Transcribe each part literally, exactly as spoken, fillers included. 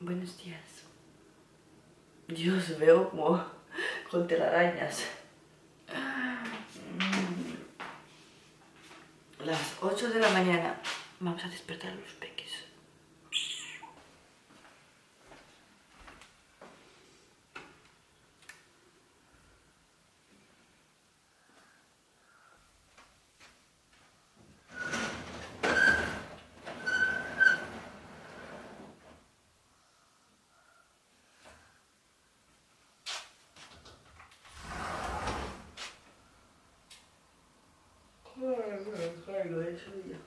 Buenos días. Dios, veo como con telarañas. Las ocho de la mañana. Vamos a despertar a los peques. Lo he hecho ya.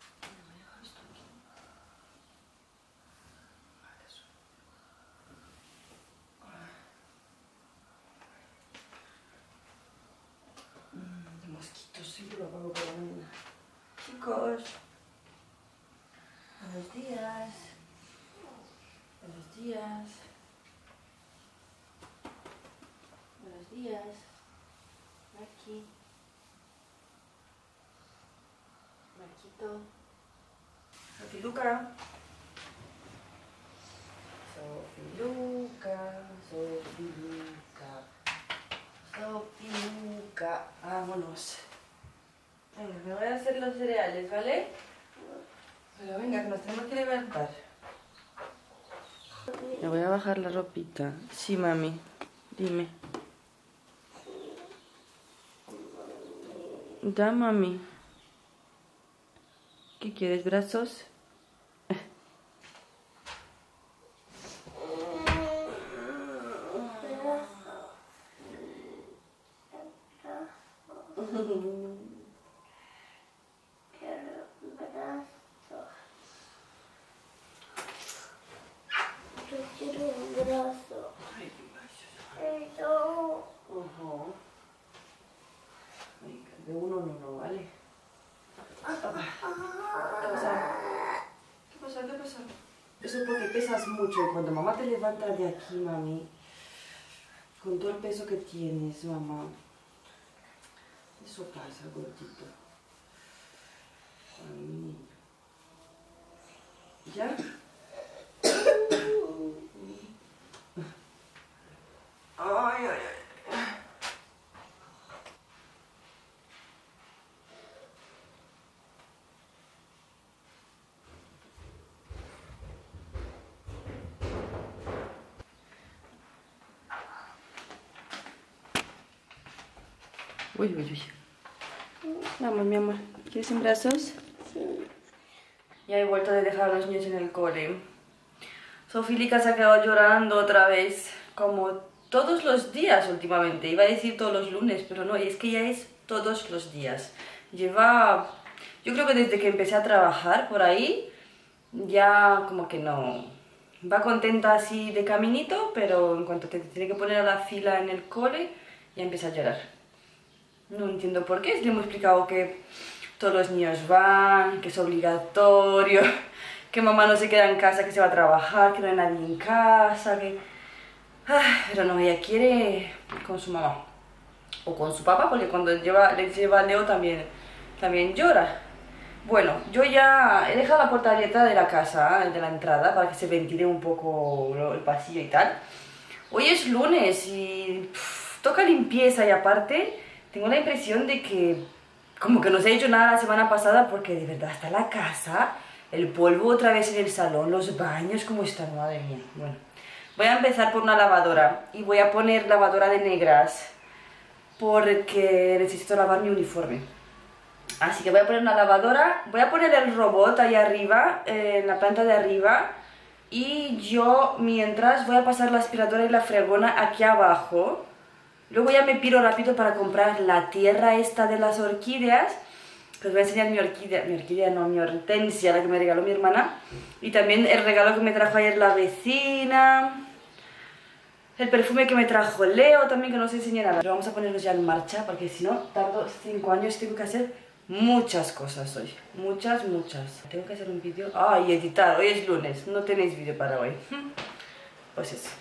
Mosquitos, siempre lo apago por la mañana. Chicos, buenos días. Buenos días. Buenos días. Aquí. Marquito. Sofiluca. Sofiluca. Sofiluca. Sofiluca. Vámonos. Venga, me voy a hacer los cereales, ¿vale? Pero venga, que nos tenemos que levantar. Me voy a bajar la ropita. Sí, mami. Dime. Da, mami. ¿Qué quieres, brazos? De uno no, no, ¿vale? ¿Qué pasa? ¿Qué pasa? ¿Qué pasa? Eso es porque pesas mucho y cuando mamá te levanta de aquí, mami, con todo el peso que tienes, mamá, eso pasa, gordito. Ay, mi niño. ¿Ya? Ay, ay, ay. Uy, uy, uy. Vamos, mi amor. ¿Quieres en brazos? Sí. Ya he vuelto de dejar a los niños en el cole. Sofílica se ha quedado llorando otra vez, como todos los días últimamente. Iba a decir todos los lunes, pero no, y es que ya es todos los días. Lleva, yo creo que desde que empecé a trabajar por ahí, ya como que no... Va contenta así de caminito, pero en cuanto te tiene que poner a la fila en el cole, ya empieza a llorar. No entiendo por qué, le hemos explicado que todos los niños van, que es obligatorio, que mamá no se queda en casa, que se va a trabajar, que no hay nadie en casa, que... Ah, pero no, ella quiere con su mamá. O con su papá, porque cuando lleva, le lleva a Leo también, también llora. Bueno, yo ya he dejado la puerta abierta de la casa, de la entrada, para que se ventile un poco el pasillo y tal. Hoy es lunes y pff, toca limpieza y aparte tengo la impresión de que como que no se ha hecho nada la semana pasada porque de verdad está la casa, el polvo otra vez en el salón, los baños, ¿cómo están? Madre mía. Bueno, voy a empezar por una lavadora y voy a poner lavadora de negras porque necesito lavar mi uniforme. Así que voy a poner una lavadora, voy a poner el robot ahí arriba, eh, en la planta de arriba, y yo mientras voy a pasar la aspiradora y la fregona aquí abajo. Luego ya me piro rápido para comprar la tierra esta de las orquídeas. Os voy a enseñar mi orquídea, mi orquídea no, mi hortensia, la que me regaló mi hermana. Y también el regalo que me trajo ayer la vecina. El perfume que me trajo Leo también, que no os enseñé nada. Pero vamos a ponerlos ya en marcha, porque si no, tardo cinco años, tengo que hacer muchas cosas hoy. Muchas, muchas. Tengo que hacer un vídeo. Ah, y editar. Hoy es lunes, no tenéis vídeo para hoy. Pues eso.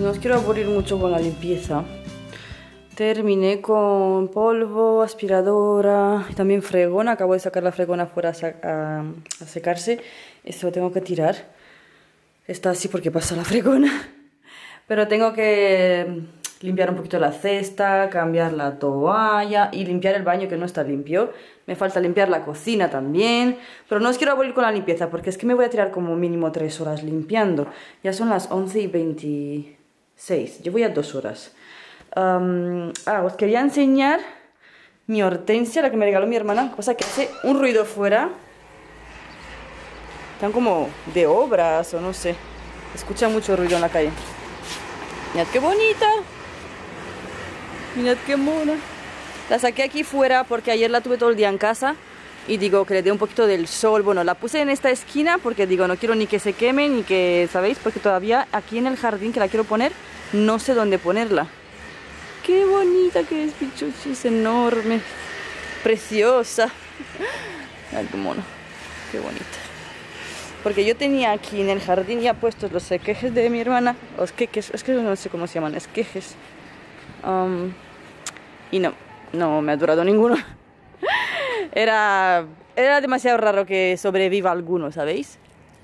no os quiero aburrir mucho con la limpieza. Terminé con polvo, aspiradora y también fregona. Acabo de sacar la fregona fuera a, a, a secarse. Esto lo tengo que tirar. Está así porque pasa la fregona. Pero tengo que limpiar un poquito la cesta, cambiar la toalla y limpiar el baño que no está limpio. Me falta limpiar la cocina también. Pero no os quiero aburrir con la limpieza porque es que me voy a tirar como mínimo tres horas limpiando. Ya son las once y veintiséis. Yo voy a dos horas. Um, ah, os quería enseñar mi hortensia, la que me regaló mi hermana. Cosa que hace un ruido fuera. Están como de obras o no sé. Escucha mucho ruido en la calle. Mirad qué bonita. Mirad qué mona. La saqué aquí fuera porque ayer la tuve todo el día en casa. Y digo que le dé un poquito del sol. Bueno, la puse en esta esquina porque digo no quiero ni que se queme ni que, ¿sabéis? Porque todavía aquí en el jardín que la quiero poner, no sé dónde ponerla. Qué bonita que es, pichuchi, es enorme. Preciosa. Ay, qué mono. Qué bonita. Porque yo tenía aquí en el jardín ya puestos los esquejes de mi hermana. O esquejes, es que no sé cómo se llaman, esquejes. Um, y no, no me ha durado ninguno. Era, era demasiado raro que sobreviva alguno, ¿sabéis?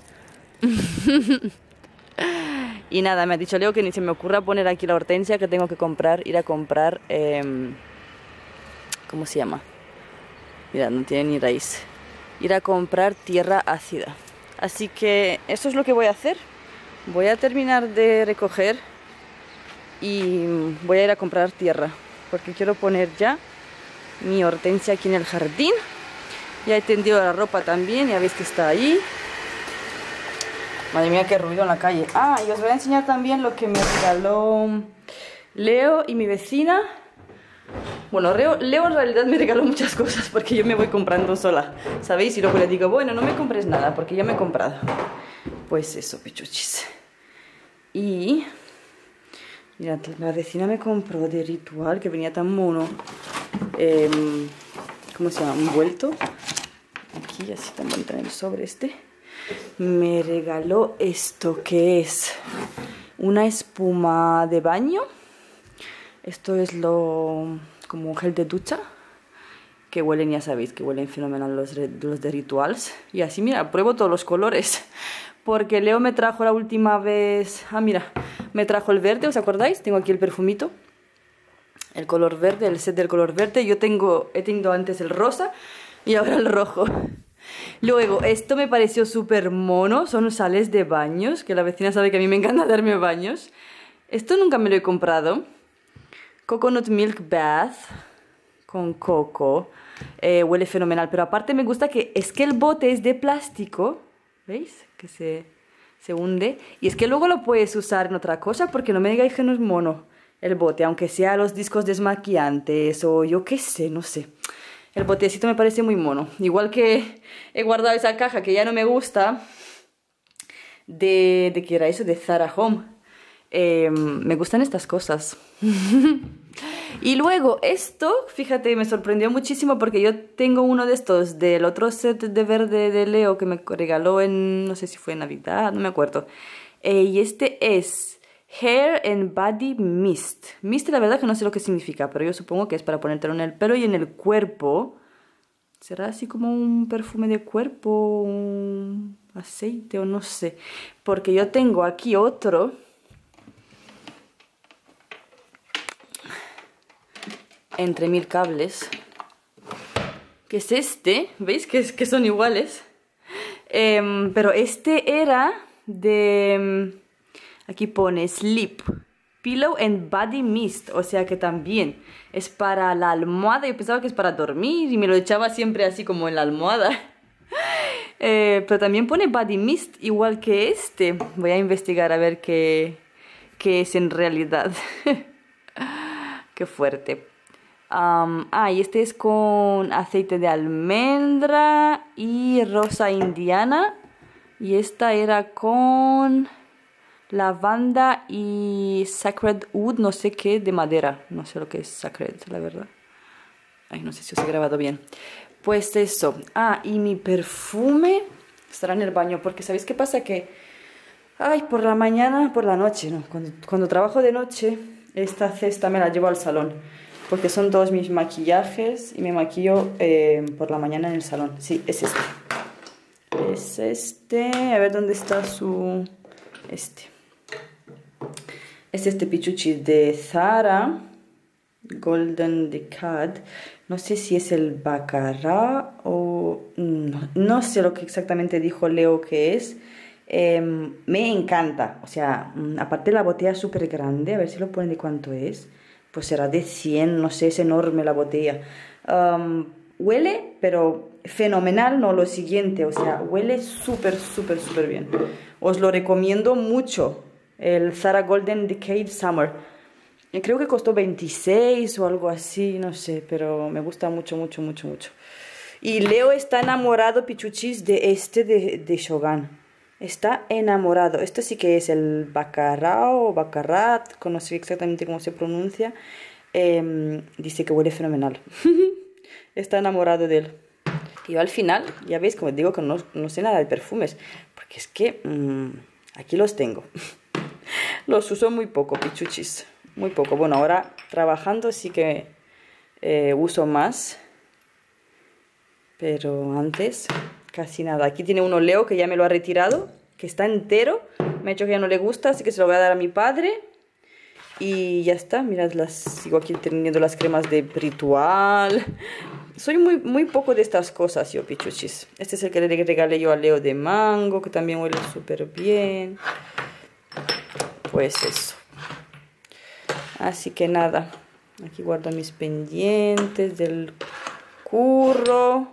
Y nada, me ha dicho Leo que ni se me ocurra poner aquí la hortensia, que tengo que comprar, ir a comprar, eh, ¿cómo se llama? Mira, no tiene ni raíz. Ir a comprar tierra ácida. Así que eso es lo que voy a hacer. Voy a terminar de recoger y voy a ir a comprar tierra, porque quiero poner ya mi hortensia aquí en el jardín. Ya he tendido la ropa también, ya veis que está ahí. Madre mía, qué ruido en la calle. Ah, y os voy a enseñar también lo que me regaló Leo y mi vecina. Bueno, Leo, Leo en realidad me regaló muchas cosas porque yo me voy comprando sola, ¿sabéis? Y luego le digo, bueno, no me compres nada porque ya me he comprado. Pues eso, pichuchis. Y mirad, la vecina me compró de Ritual, que venía tan mono. Eh, ¿Cómo se llama? Envuelto. Aquí, así tan bonita en el sobre este. Me regaló esto, que es una espuma de baño. Esto es lo como un gel de ducha, que huelen, ya sabéis, que huelen fenomenal los, los de Rituals. Y así, mira, pruebo todos los colores. Porque Leo me trajo la última vez... Ah, mira, me trajo el verde, ¿os acordáis? Tengo aquí el perfumito. El color verde, el set del color verde. Yo tengo, he tenido antes el rosa y ahora el rojo. Luego, esto me pareció súper mono. Son sales de baños, que la vecina sabe que a mí me encanta darme baños. Esto nunca me lo he comprado. Coconut Milk Bath con coco. Eh, huele fenomenal. Pero aparte me gusta que es que el bote es de plástico. ¿Veis? Que se, se hunde. Y es que luego lo puedes usar en otra cosa, porque no me digáis que no es mono el bote. Aunque sea los discos desmaquillantes o yo qué sé, no sé. El botecito me parece muy mono. Igual que he guardado esa caja que ya no me gusta. De, de ¿qué era eso? De Zara Home. Eh, me gustan estas cosas. Y luego esto, fíjate, me sorprendió muchísimo porque yo tengo uno de estos del otro set de verde de Leo que me regaló en, no sé si fue en Navidad, no me acuerdo. Eh, y este es Hair and Body Mist. Mist, la verdad que no sé lo que significa, pero yo supongo que es para ponértelo en el pelo y en el cuerpo. ¿Será así como un perfume de cuerpo, un aceite o no sé? Porque yo tengo aquí otro. Entre mil cables, que es este, ¿veis? Que, es, que son iguales, eh, pero este era de, aquí pone Sleep, Pillow and Body Mist, o sea que también es para la almohada. Yo pensaba que es para dormir y me lo echaba siempre así como en la almohada, eh, pero también pone Body Mist igual que este. Voy a investigar a ver qué, qué es en realidad. Qué fuerte. Um, ah, y este es con aceite de almendra y rosa indiana. Y esta era con lavanda y sacred wood, no sé qué, de madera. No sé lo que es sacred, la verdad. Ay, no sé si os he grabado bien. Pues eso. Ah, y mi perfume estará en el baño, porque ¿sabéis qué pasa? Que Ay, por la mañana, por la noche, ¿no? Cuando, cuando trabajo de noche, esta cesta me la llevo al salón. Porque son todos mis maquillajes y me maquillo eh, por la mañana en el salón. Sí, es este. Es este. A ver dónde está su... Este. Es este pichuchi de Zara. Golden Decad. No sé si es el Baccarat o... No, no sé lo que exactamente dijo Leo que es. Eh, me encanta. O sea, aparte la botella es súper grande. A ver si lo ponen de cuánto es. Pues será de cien, no sé, es enorme la botella. Um, huele, pero fenomenal, no lo siguiente. O sea, huele súper, súper, súper bien. Os lo recomiendo mucho. El Zara Golden Decade Summer. Creo que costó veintiséis o algo así, no sé, pero me gusta mucho, mucho, mucho, mucho. Y Leo está enamorado, pichuchis, de este de, de Shogun. Está enamorado. Este sí que es el Baccarat o Baccarat, no sé exactamente cómo se pronuncia. Eh, dice que huele fenomenal. Está enamorado de él. Y yo al final, ya veis, como digo, que no, no sé nada de perfumes. Porque es que mmm, aquí los tengo. Los uso muy poco, pichuchis. Muy poco. Bueno, ahora trabajando sí que eh, uso más. Pero antes casi nada. Aquí tiene uno Leo que ya me lo ha retirado. Que está entero. Me ha dicho que ya no le gusta, así que se lo voy a dar a mi padre. Y ya está. Mirad, las, sigo aquí teniendo las cremas de Ritual. Soy muy, muy poco de estas cosas yo, pichuchis. Este es el que le regalé yo a Leo de mango, que también huele súper bien. Pues eso. Así que nada, aquí guardo mis pendientes del curro.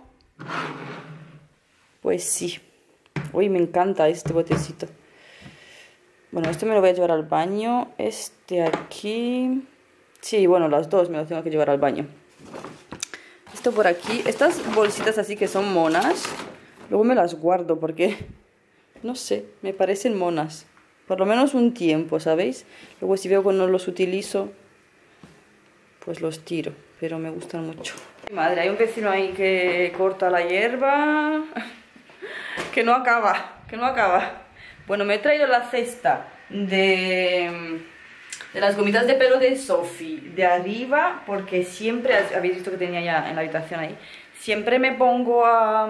Pues sí. Uy, me encanta este botecito. Bueno, este me lo voy a llevar al baño. Este aquí... Sí, bueno, las dos me los tengo que llevar al baño. Esto por aquí. Estas bolsitas así que son monas. Luego me las guardo porque... No sé, me parecen monas. Por lo menos un tiempo, ¿sabéis? Luego si veo que no los utilizo, pues los tiro. Pero me gustan mucho. Madre, hay un vecino ahí que corta la hierba. Que no acaba, que no acaba. Bueno, me he traído la cesta de, de las gomitas de pelo de Sophie de arriba, porque siempre, habéis visto que tenía ya en la habitación ahí, siempre me pongo a...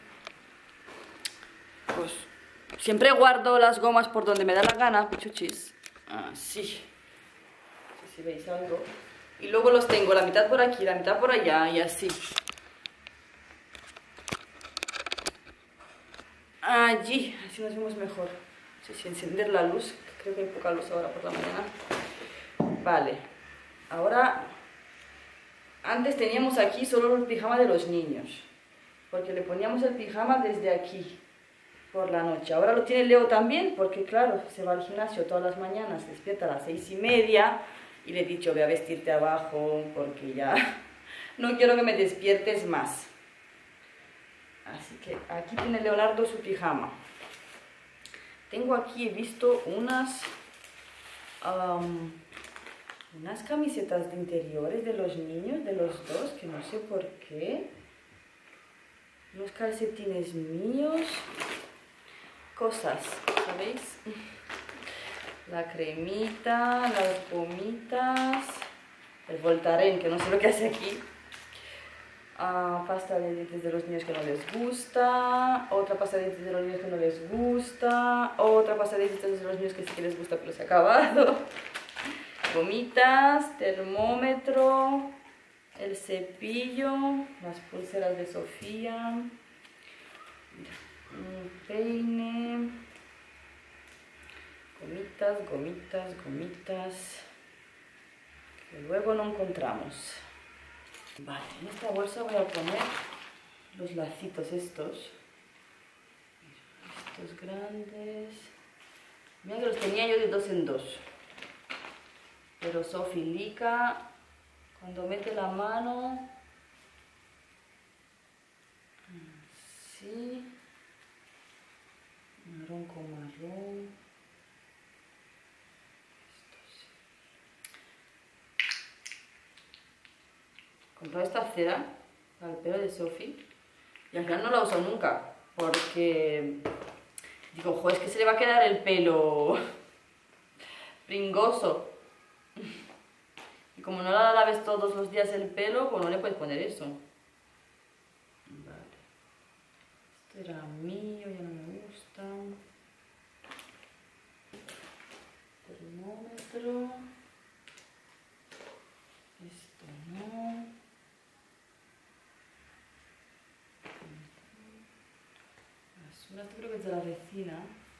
Pues siempre guardo las gomas por donde me da la gana, pichuchis. Así. No sé si veis algo. Y luego los tengo la mitad por aquí, la mitad por allá y así. Allí, así nos vemos mejor. No sé si encender la luz, creo que hay poca luz ahora por la mañana. Vale, ahora, antes teníamos aquí solo el pijama de los niños, porque le poníamos el pijama desde aquí, por la noche. Ahora lo tiene Leo también, porque claro, se va al gimnasio todas las mañanas, despierta a las seis y media, y le he dicho, ve a vestirte abajo, porque ya no quiero que me despiertes más. Así que aquí tiene Leonardo su pijama. Tengo aquí, he visto unas, um, unas camisetas de interiores de los niños, de los dos, que no sé por qué. Unos calcetines míos. Cosas, ¿sabéis? La cremita, las gomitas, el Voltaren, que no sé lo que hace aquí. Uh, pasta de dientes de los niños que no les gusta, otra pasta de dientes de los niños que no les gusta, otra pasta de dientes de los niños que sí que les gusta pero se ha acabado, gomitas, termómetro, el cepillo, las pulseras de Sofía, un peine, gomitas, gomitas, gomitas, que luego no encontramos. Vale, en esta bolsa voy a poner los lacitos estos. Estos grandes. Mira que los tenía yo de dos en dos. Pero Sophie Lica, cuando mete la mano, así, marrón con marrón. Compré esta cera para el pelo de Sophie y al final no la uso nunca porque Digo, ojo, es que se le va a quedar el pelo pringoso. Y como no la laves todos los días el pelo, pues no le puedes poner eso. Vale. Este era mío, ya no me gusta. Termómetro. Esto no. Basura, esto creo que es de la vecina.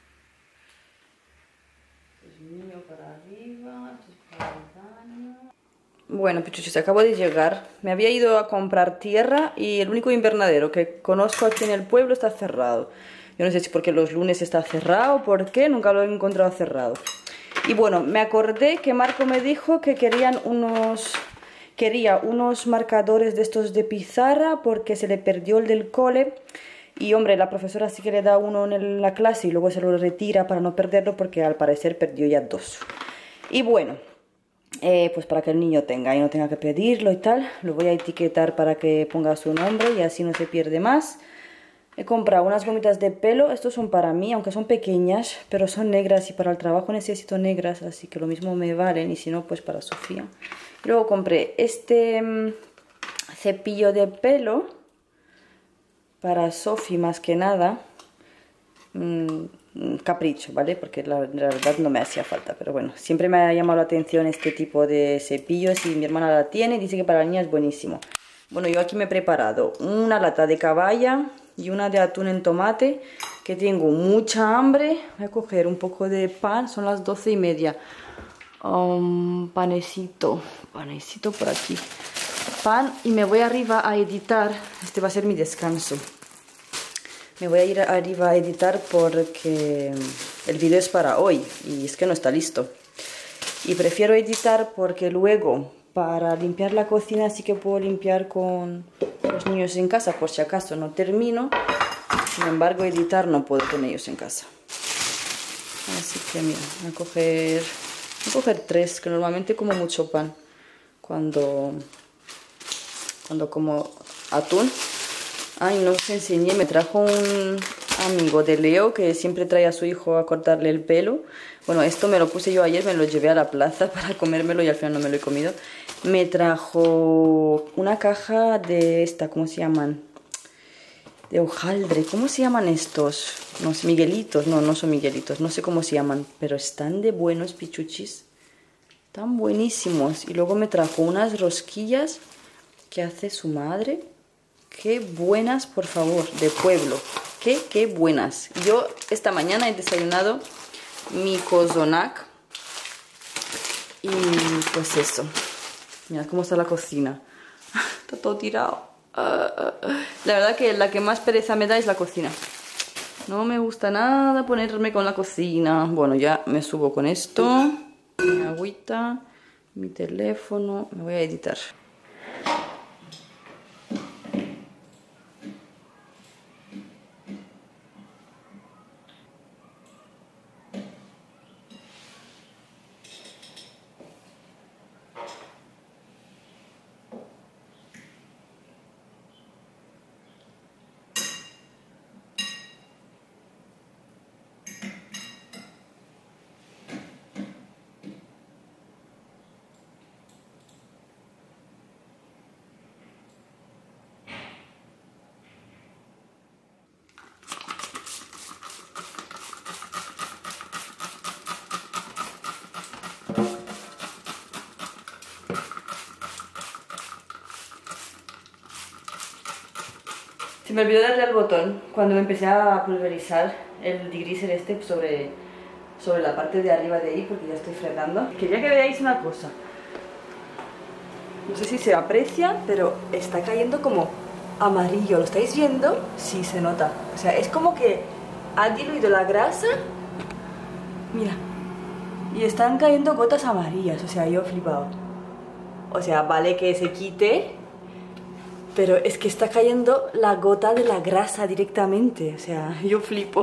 Esto es mío para arriba, esto es para el baño. Bueno, pichuchos, acabo de llegar. Me había ido a comprar tierra y el único invernadero que conozco aquí en el pueblo está cerrado. Yo no sé si porque los lunes está cerrado o por qué, nunca lo he encontrado cerrado. Y bueno, me acordé que Marco me dijo que querían unos, quería unos marcadores de estos de pizarra porque se le perdió el del cole. Y hombre, la profesora sí que le da uno en la clase y luego se lo retira para no perderlo porque al parecer perdió ya dos. Y bueno, eh, pues para que el niño tenga y no tenga que pedirlo y tal, lo voy a etiquetar para que ponga su nombre y así no se pierde más. He comprado unas gomitas de pelo, estos son para mí, aunque son pequeñas, pero son negras y para el trabajo necesito negras, así que lo mismo me valen y si no, pues para Sofía. Y luego compré este mmm, cepillo de pelo para Sofía más que nada, mmm, capricho, ¿vale? Porque la, la verdad no me hacía falta, pero bueno, siempre me ha llamado la atención este tipo de cepillos y mi hermana la tiene y dice que para la niña es buenísimo. Bueno, yo aquí me he preparado una lata de caballa y una de atún en tomate, que tengo mucha hambre. Voy a coger un poco de pan, son las doce y media. Um, panecito, panecito por aquí. Pan y me voy arriba a editar. Este va a ser mi descanso. Me voy a ir arriba a editar porque el vídeo es para hoy y es que no está listo. Y prefiero editar porque luego para limpiar la cocina sí que puedo limpiar con los niños en casa por si acaso no termino. Sin embargo, editar no puedo con ellos en casa. Así que mira, voy a coger, voy a coger tres, que normalmente como mucho pan cuando, cuando como atún. Ay, no os enseñé, me trajo un amigo de Leo que siempre trae a su hijo a cortarle el pelo. Bueno, esto me lo puse yo ayer, me lo llevé a la plaza para comérmelo y al final no me lo he comido. Me trajo una caja de esta, ¿cómo se llaman? De hojaldre, ¿cómo se llaman estos? No sé, miguelitos, no, no son miguelitos, no sé cómo se llaman, pero están de buenos, pichuchis. Están buenísimos. Y luego me trajo unas rosquillas que hace su madre. Qué buenas, por favor, de pueblo. Qué, qué buenas. Yo esta mañana he desayunado mi cozonac. Y pues eso. Mirad cómo está la cocina. Está todo tirado. La verdad que la que más pereza me da es la cocina. No me gusta nada ponerme con la cocina. Bueno, ya me subo con esto. Mi agüita, mi teléfono. Me voy a editar. Se me olvidó darle al botón cuando empecé a pulverizar el degreaser este sobre, sobre la parte de arriba de ahí porque ya estoy fregando. Quería que veáis una cosa. No sé si se aprecia, pero está cayendo como amarillo. ¿Lo estáis viendo? Sí, se nota. O sea, es como que ha diluido la grasa. Mira. Y están cayendo gotas amarillas. O sea, yo he flipado. O sea, vale que se quite, pero es que está cayendo la gota de la grasa directamente. O sea, yo flipo.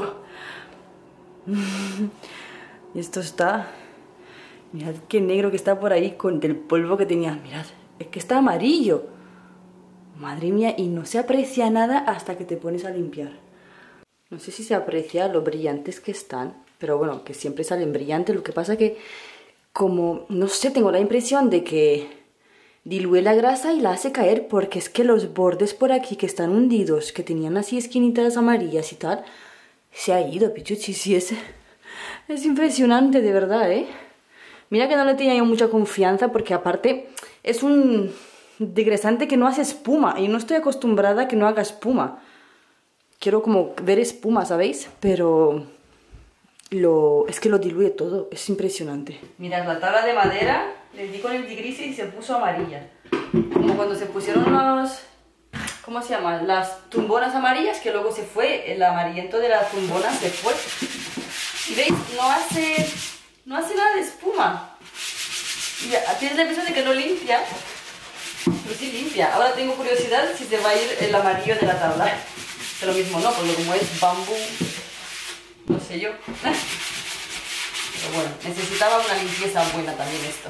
Y esto está... Mirad qué negro que está por ahí con el polvo que tenía. Mirad, es que está amarillo. Madre mía, y no se aprecia nada hasta que te pones a limpiar. No sé si se aprecia lo brillantes que están, pero bueno, que siempre salen brillantes. Lo que pasa que, como, no sé, tengo la impresión de que diluye la grasa y la hace caer, porque es que los bordes por aquí que están hundidos, que tenían así esquinitas amarillas y tal, se ha ido, pichuchi, sí, es, es impresionante, de verdad, ¿eh? Mira que no le tenía yo mucha confianza, porque aparte es un degresante que no hace espuma, y no estoy acostumbrada a que no haga espuma. Quiero como ver espuma, ¿sabéis? Pero lo, es que lo diluye todo, es impresionante. Mirad, la tabla de madera, le di con el digris y se puso amarilla. Como cuando se pusieron los, ¿cómo se llama? Las tumbonas amarillas, que luego se fue, el amarillento de las tumbonas se fue. Y veis, no hace, no hace nada de espuma. Y tienes la impresión de que no limpia, pero sí limpia. Ahora tengo curiosidad si se va a ir el amarillo de la tabla. Es lo mismo, ¿no? Porque como es bambú, no sé yo. Pero bueno, necesitaba una limpieza buena también esto.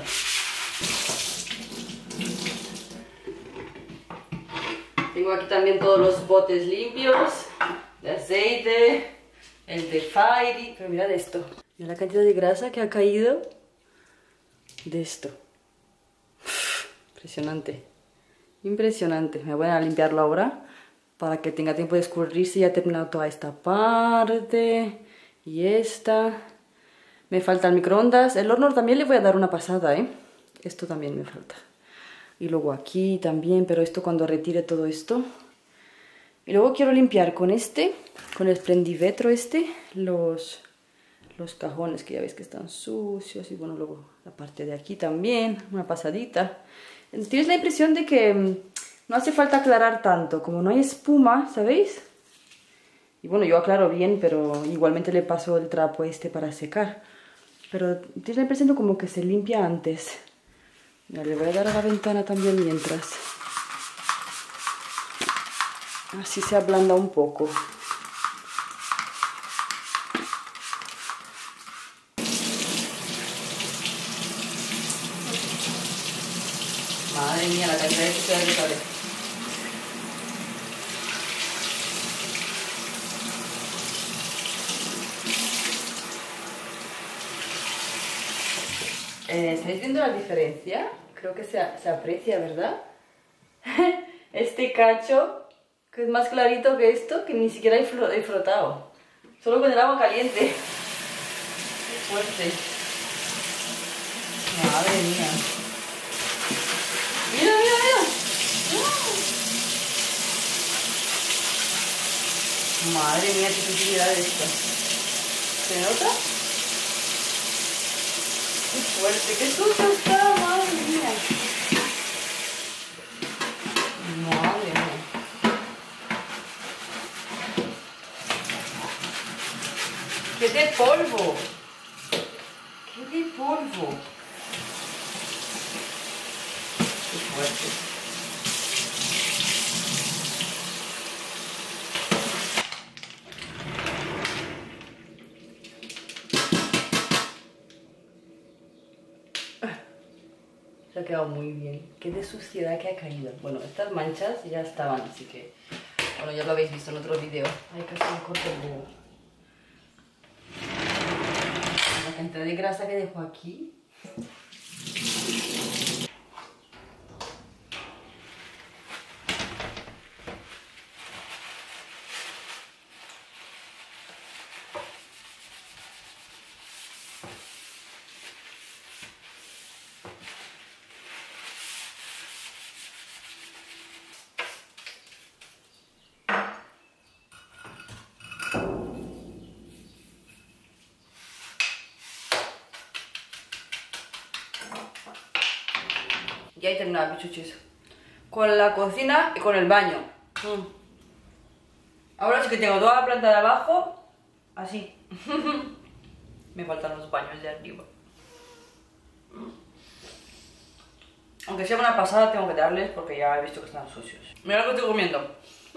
Tengo aquí también todos los botes limpios de aceite, el de Fairy. Pero mirad esto. Mira la cantidad de grasa que ha caído de esto. Impresionante. Impresionante. Me voy a limpiarlo ahora para que tenga tiempo de escurrirse. Ya he terminado toda esta parte y esta. Me falta el microondas. El horno también le voy a dar una pasada, ¿eh? Esto también me falta. Y luego aquí también, pero esto cuando retire todo esto. Y luego quiero limpiar con este, con el Splendivetro este, los, los cajones que ya veis que están sucios. Y bueno, luego la parte de aquí también, una pasadita. Tienes la impresión de que no hace falta aclarar tanto, como no hay espuma, ¿sabéis? Y bueno, yo aclaro bien, pero igualmente le paso el trapo este para secar. Pero tienes la impresión de como que se limpia antes. Ya le voy a dar a la ventana también mientras. Así se ablanda un poco. Madre mía, la cantidad de suciedad que sale. Eh, ¿Estáis viendo la diferencia? Creo que se, se aprecia, ¿verdad? Este cacho, que es más clarito que esto, que ni siquiera he, fro he frotado. Solo con el agua caliente. Qué fuerte. Madre mía. Mira, mira, mira. Madre mía, qué sensibilidad es esto. ¿Se nota? Qué fuerte, qué sucio está, madre mía. Madre mía. ¡Qué de polvo! ¡Qué de polvo! ¡Qué fuerte! Se ha quedado muy bien. Qué de suciedad que ha caído. Bueno, estas manchas ya estaban, así que... Bueno, ya lo habéis visto en otro vídeo. Ay, casi me corto el huevo. La cantidad de grasa que dejo aquí. Ya he terminado, pichuchis. Con la cocina y con el baño. Mm. Ahora sí que tengo toda la planta de abajo así. Me faltan los baños de arriba. Mm. Aunque sea una pasada, tengo que darles porque ya he visto que están sucios. Mira lo que estoy comiendo.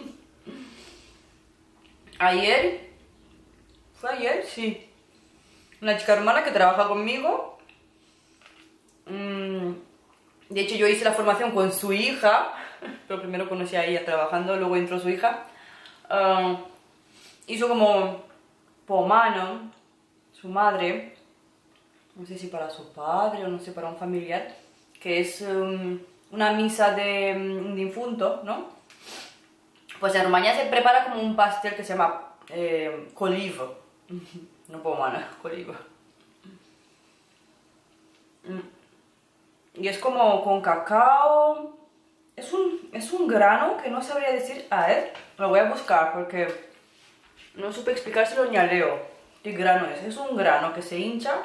Ayer... ¿Fue ayer? Sí. Una chica hermana que trabaja conmigo. Mmm... De hecho, yo hice la formación con su hija, pero primero conocí a ella trabajando, luego entró su hija. Uh, hizo como pomano, su madre, no sé si para su padre o no sé, para un familiar, que es um, una misa de un difunto, ¿no? Pues en Rumanía se prepara como un pastel que se llama eh, colivo, no pomano, colivo. Y es como con cacao, es un, es un grano que no sabría decir, a ver, lo voy a buscar porque no supe explicárselo ni a Leo. ¿Qué grano es? Es un grano que se hincha.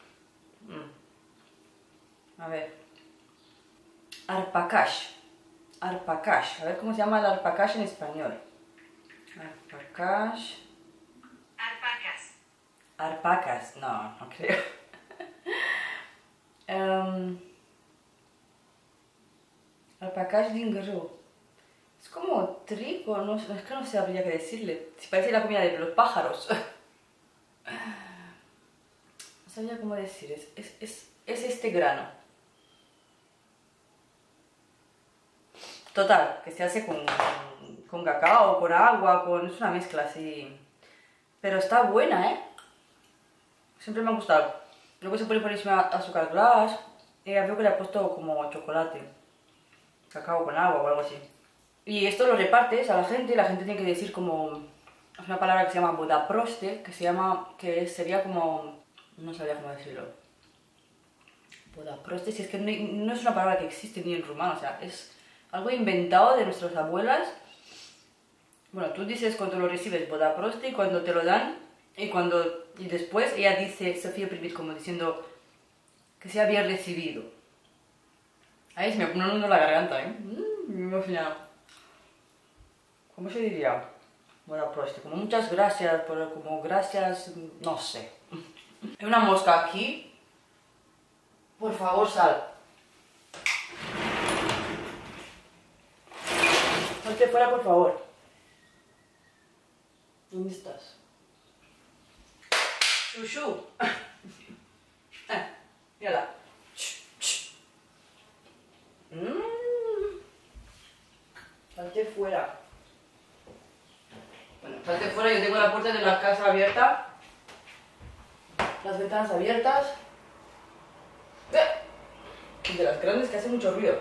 A ver. Arpacash. Arpacash. A ver cómo se llama el arpacash en español. Arpacash. Alpacas. Arpacas. No, no creo. um, Arpacash dingrú. Es como trigo, no, es que no sabría qué decirle. Si parece la comida de los pájaros. No sabía cómo decir. Es, es, es, es este grano. Total, que se hace con, con cacao, con agua, con... es una mezcla así. Pero está buena, ¿eh? Siempre me ha gustado. Luego se pone por encima azúcar glass. Y veo que le ha puesto como chocolate. Cacao con agua o algo así. Y esto lo repartes a la gente y la gente tiene que decir como... Es una palabra que se llama bodaproste, que se llama... que sería como... no sabía cómo decirlo. Bodaproste, si es que no, no es una palabra que existe ni en rumano, o sea, es... algo inventado de nuestras abuelas. Bueno, tú dices cuando lo recibes bodaproste y cuando te lo dan y cuando y después ella dice, Sofía Primit, como diciendo que sea bien recibido. Ahí se me pone uno la garganta, ¿eh? Mm, me he emocionado. ¿Cómo se diría? Bodaproste, como muchas gracias, pero como gracias, no sé. Hay una mosca aquí. Por favor, sal. Salte fuera, por favor. ¿Dónde estás? Shushu. Eh, mírala. Mmm. Salte fuera. Bueno, salte fuera, yo tengo la puerta de la casa abierta. Las ventanas abiertas. Eh. De las grandes que hacen mucho ruido.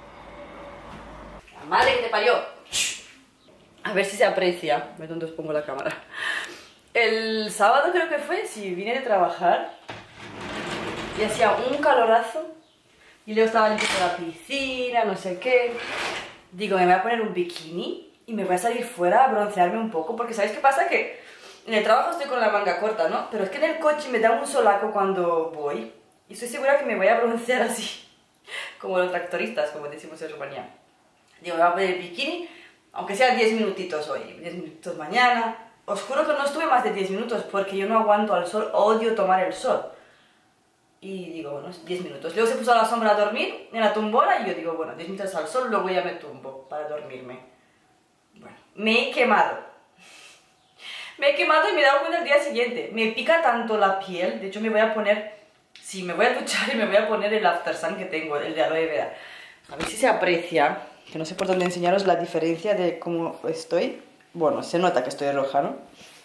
La madre que te parió. A ver si se aprecia. A ver dónde os pongo la cámara. El sábado creo que fue, sí, vine de trabajar y hacía un calorazo y Leo estaba limpiando la piscina, no sé qué. Digo, me voy a poner un bikini y me voy a salir fuera a broncearme un poco, porque ¿sabéis qué pasa? Que en el trabajo estoy con la manga corta, ¿no? Pero es que en el coche me da un solaco cuando voy y estoy segura que me voy a broncear así, como los tractoristas, como decimos en Rumanía. Digo, me voy a poner el bikini, aunque sea diez minutitos hoy, diez minutos mañana. Os juro que no estuve más de diez minutos porque yo no aguanto al sol, odio tomar el sol. Y digo, bueno, diez minutos. Luego se puso a la sombra a dormir, en la tumbona, y yo digo, bueno, diez minutos al sol, luego ya me tumbo para dormirme. Bueno, me he quemado. Me he quemado y me he dado cuenta el día siguiente. Me pica tanto la piel, de hecho me voy a poner, sí, me voy a duchar y me voy a poner el After Sun que tengo, el de aloe vera. A ver si se aprecia, que no sé por dónde enseñaros la diferencia de cómo estoy. Bueno, se nota que estoy roja, ¿no?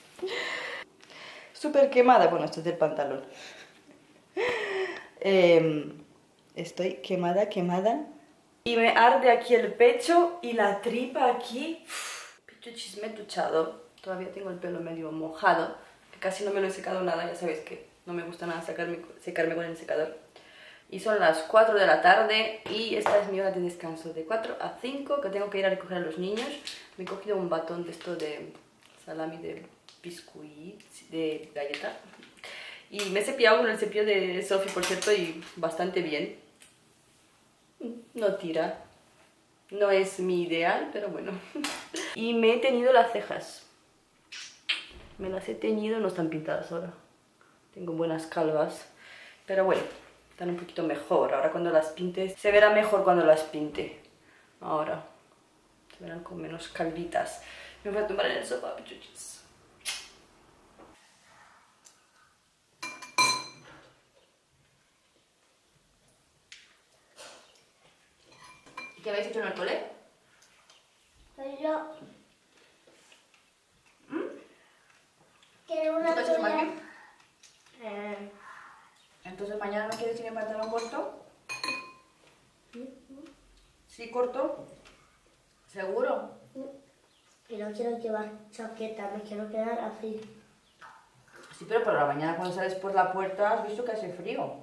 Súper quemada. Bueno, esto es del pantalón. Eh, estoy quemada, quemada. Y me arde aquí el pecho y la tripa aquí. Uf, pecho chisme duchado. Todavía tengo el pelo medio mojado. Que casi no me lo he secado nada. Ya sabéis que no me gusta nada secarme, secarme con el secador. Y son las cuatro de la tarde y esta es mi hora de descanso, de cuatro a cinco, que tengo que ir a recoger a los niños. Me he cogido un batón de esto de salami de biscuit, de galleta. Y me he cepillado con el cepillo de Sophie, por cierto, y bastante bien. No tira. No es mi ideal, pero bueno. Y me he teñido las cejas. Me las he teñido, no están pintadas ahora. Tengo buenas calvas, pero bueno. Están un poquito mejor, ahora cuando las pinte, se verá mejor cuando las pinte. Ahora, se verán con menos calvitas. Me voy a tomar en el sofá, pichuchis. ¿Qué habéis hecho en el cole? Soy yo. ¿Mm? Quiero una ¿Tú te haces tuya. Maki? Eh, Entonces mañana no quieres ir en pantalón corto. ¿Sí, corto? ¿Seguro? y no quiero llevar chaqueta, me quiero quedar así. Sí, pero por la mañana cuando sales por la puerta has visto que hace frío.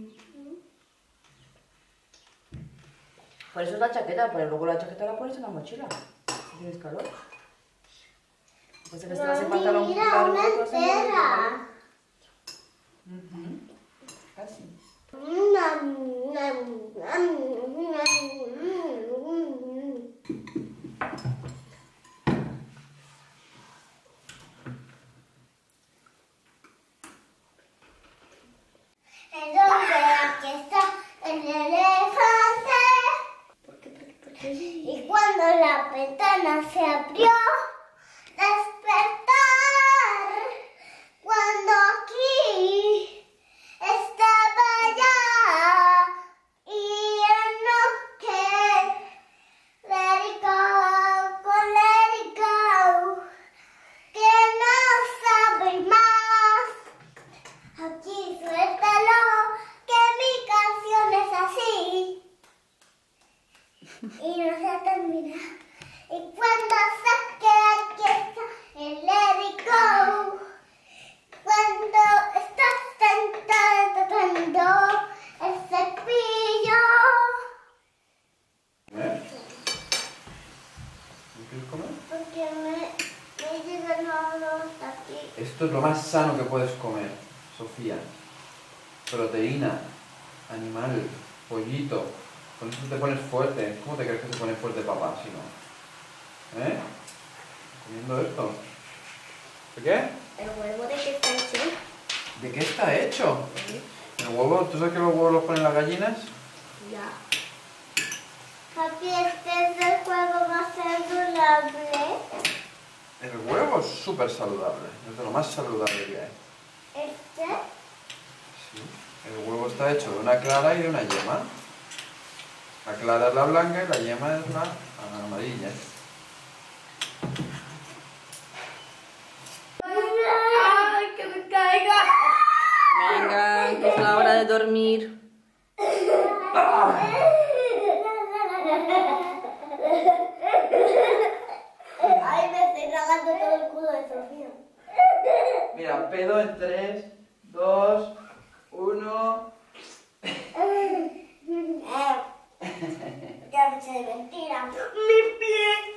Por eso es la chaqueta, pero luego la chaqueta la pones en la mochila. Si tienes calor. Pues que estás en pantalón Mira, largo, una tú vas en mochila. entera. Ujú. Casi. Nam, nam, nam, nam. Entonces aquí está el elefante. ¿Por qué, por qué, por qué? Y cuando la ventana se abrió, despertar. Cuando aquí estaba ya y no que let it go, con let it go, que no sabe más. Aquí suéltalo, que mi canción es así. Y no se termina. Y cuando saque aquí está el let it go. Cuando estás tentando el cepillo. ¿Eh? ¿No quieres comer? Porque me, me llegan hasta aquí. Esto es lo más sano que puedes comer, Sofía. Proteína, animal, pollito. Con eso te pones fuerte. ¿Cómo te crees que se pone fuerte papá si no? ¿Eh? Comiendo esto. ¿De qué? ¿El huevo de qué está hecho? ¿De qué está hecho? ¿El huevo? ¿Tú sabes que los huevos los ponen las gallinas? Ya. Papi, este es el juego más saludable. El huevo es súper saludable. Es de lo más saludable que hay. Este. Sí. El huevo está hecho de una clara y de una yema. La clara es la blanca y la yema es la amarilla. ¡Ay, que me caiga! Venga, que es la hora de dormir. Ay, me estoy tragando todo el culo de Sofía. Mira, pedo en tres, dos, uno. Ya me eché de mentira. Mi pie.